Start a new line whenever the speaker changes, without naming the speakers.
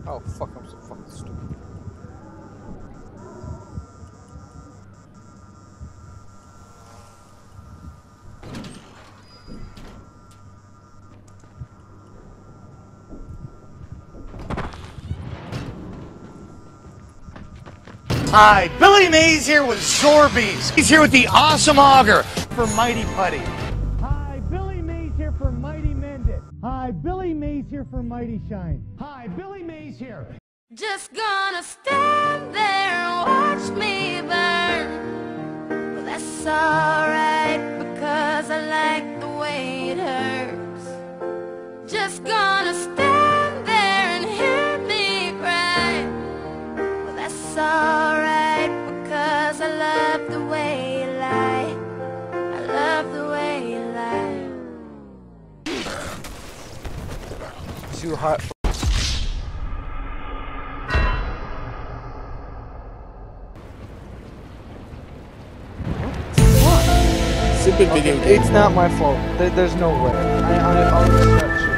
Oh fuck, I'm so fucking stupid.
Hi, Billy Mays here with Zorbies. He's here with the awesome auger for Mighty Putty.
Hi, Billy Mays here for Mighty Mendit. Hi, Billy Mays here for Mighty Shine. Hi, Billy Mays here.
Just gonna stand there and watch me burn. Well, that's alright because I like the way it hurts. Just gonna stand there and hear me cry. Well, that's alright because I love the way you lie. I love the way you lie.
Too hot. Stupid video game.
It's not my fault. There's no way. I'll stretch.